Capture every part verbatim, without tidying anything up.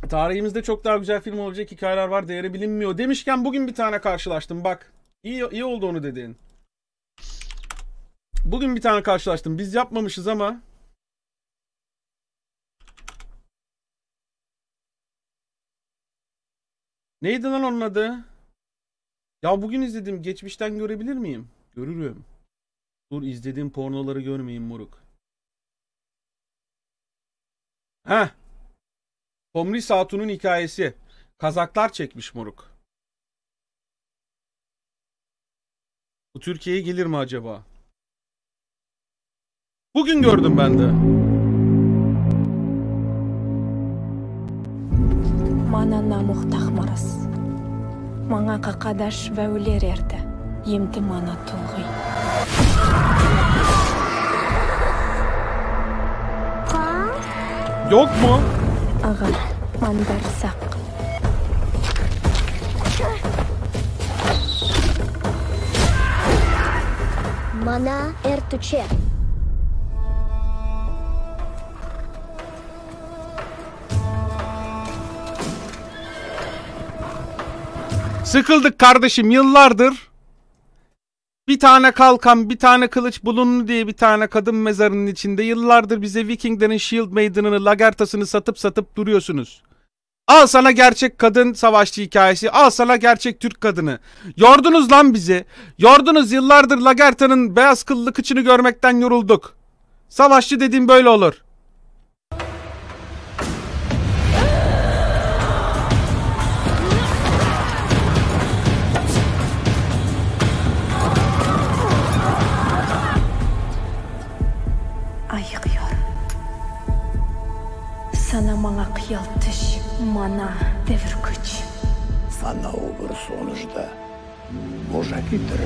Tarihimizde çok daha güzel film olacak hikayeler var, değeri bilinmiyor demişken bugün bir tane karşılaştım bak. İyi, iyi oldu onu dediğin. Bugün bir tane karşılaştım. Biz yapmamışız ama neydi lan onun adı? Ya bugün izledim. Geçmişten görebilir miyim? Görürüm. Dur, izlediğim pornoları görmeyeyim moruk. Heh. Tomris Hatun'un hikayesi. Kazaklar çekmiş moruk. Bu Türkiye'ye gelir mi acaba? Bugün gördüm ben de. Mana namuk tahmaras. Mana kakadaş ve öler erde. Yemti mana tulgıy. Yok mu? Ağa, mandarsak. Mana ertuçe. Sıkıldık kardeşim yıllardır. Bir tane kalkan, bir tane kılıç bulundu diye bir tane kadın mezarının içinde yıllardır bize Vikinglerin Shield Maiden'ını, Lagertas'ını satıp satıp duruyorsunuz. Al sana gerçek kadın savaşçı hikayesi, al sana gerçek Türk kadını. Yordunuz lan bizi. Yordunuz, yıllardır Lagerta'nın beyaz kıllı kıçını görmekten yorulduk. Savaşçı dediğim böyle olur. Ayıkıyor. Sana mana kıyaltış, mana devir güç. Sana olur sonuçta. Boşa getirir.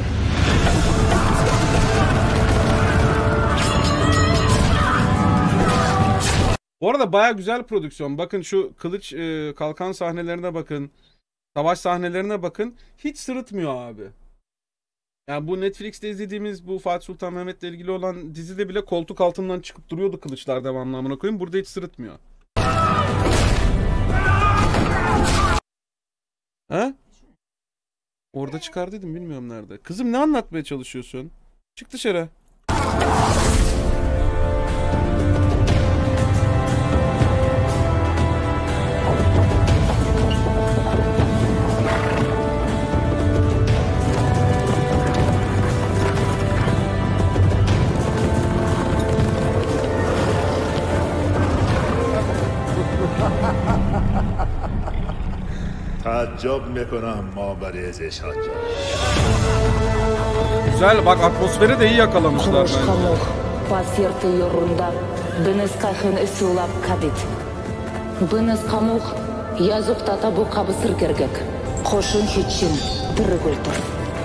Bu arada baya güzel prodüksiyon. Bakın şu kılıç e, kalkan sahnelerine bakın. Savaş sahnelerine bakın. Hiç sırıtmıyor abi. Yani bu Netflix'te izlediğimiz bu Fatih Sultan Mehmet'le ilgili olan dizide bile koltuk altından çıkıp duruyordu kılıçlar devamlı, amına koyayım. Burada hiç sırıtmıyor. Ha? Orada çıkardıydım, bilmiyorum nerede. Kızım ne anlatmaya çalışıyorsun? Çık dışarı. تعجب میکنم ما برای زشاج. Güzel bak, atmosferi de iyi yakalamışlar bence. Pasirti yorunda biniz kahın isulap kadit. Biniz kamuh yazık tata bu kabısır gergek. Koşun hiçin tırgıltır.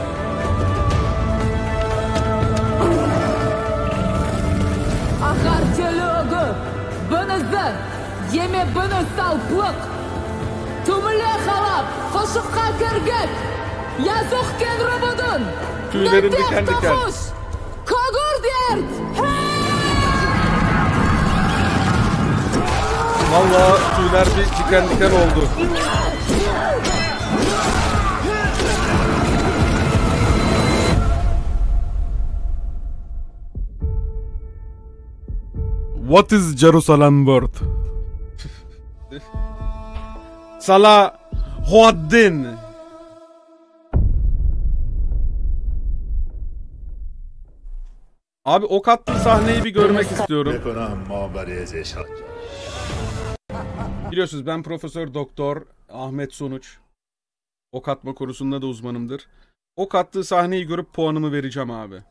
Ahar telogu binizdi yeme biniz salplık. Tümüle halap koşukka gergek. Yazık kenri budun. Tüylerim diken diken. Kogur dert. Vallahi tüyler bir diken diken oldu. What is Jerusalem worth? Salah Huaddin. Abi ok attığı sahneyi bir görmek istiyorum. Biliyorsunuz ben Profesör Doktor Ahmet Sonuç. Ok atma konusunda da uzmanımdır. Ok attığı sahneyi görüp puanımı vereceğim abi.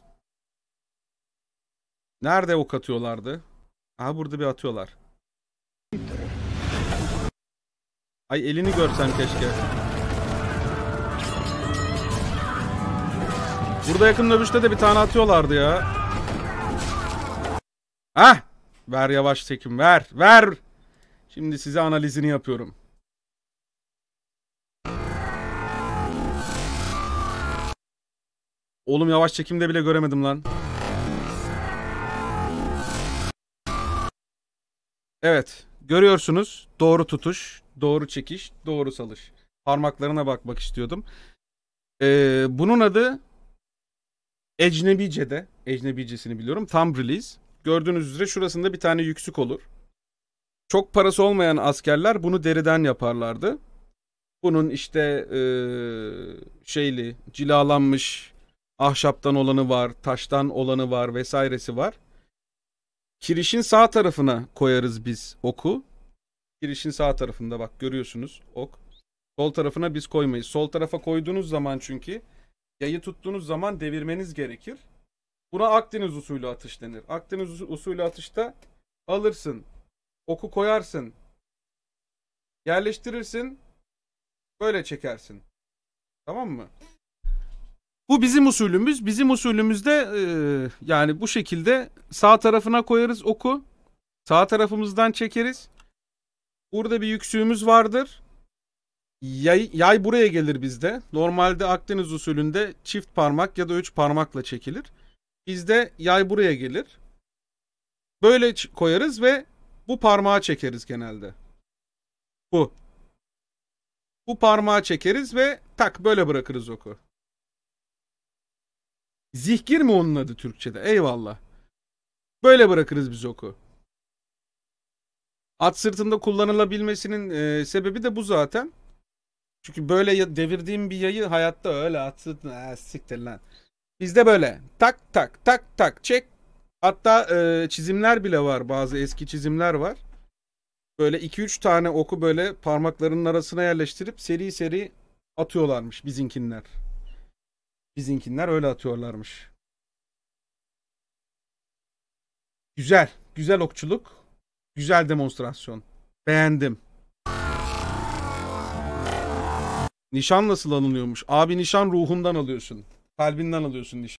Nerede ok atıyorlardı? Aha, burada bir atıyorlar. Ay, elini görsem keşke. Burada yakın dövüşte de bir tane atıyorlardı ya. Hah! Ver yavaş çekim, ver, ver! Şimdi size analizini yapıyorum. Oğlum yavaş çekimde bile göremedim lan. Evet, görüyorsunuz. Doğru tutuş, doğru çekiş, doğru salış. Parmaklarına bakmak istiyordum. Ee, bunun adı Ecnebice'de, Ecnebicesini biliyorum, tam release. Gördüğünüz üzere şurasında bir tane yüksük olur. Çok parası olmayan askerler bunu deriden yaparlardı. Bunun işte ee, şeyli, cilalanmış ahşaptan olanı var, taştan olanı var vesairesi var. Kirişin sağ tarafına koyarız biz oku. Kirişin sağ tarafında bak görüyorsunuz ok. Sol tarafına biz koymayız. Sol tarafa koyduğunuz zaman çünkü yayı tuttuğunuz zaman devirmeniz gerekir. Buna Akdeniz usulü atış denir. Akdeniz usulü atışta alırsın, oku koyarsın, yerleştirirsin, böyle çekersin. Tamam mı? Bu bizim usulümüz. Bizim usulümüzde e, yani bu şekilde sağ tarafına koyarız oku. Sağ tarafımızdan çekeriz. Burada bir yüksüğümüz vardır. Yay, yay buraya gelir bizde. Normalde Akdeniz usulünde çift parmak ya da üç parmakla çekilir. Bizde yay buraya gelir. Böyle koyarız ve bu parmağı çekeriz genelde. Bu. Bu parmağı çekeriz ve tak böyle bırakırız oku. Zihgir mi onun adı Türkçe'de? Eyvallah. Böyle bırakırız biz oku. At sırtında kullanılabilmesinin e, sebebi de bu zaten. Çünkü böyle devirdiğim bir yayı hayatta öyle at sırtında siktir lan. Bizde böyle tak tak tak tak çek. Hatta e, çizimler bile var, bazı eski çizimler var. Böyle iki üç tane oku böyle parmaklarının arasına yerleştirip seri seri atıyorlarmış bizinkinler. Bizinkinler öyle atıyorlarmış. Güzel. Güzel okçuluk. Güzel demonstrasyon. Beğendim. Nişan nasıl alınıyormuş? Abi nişan ruhundan alıyorsun. Kalbinden alıyorsun nişan.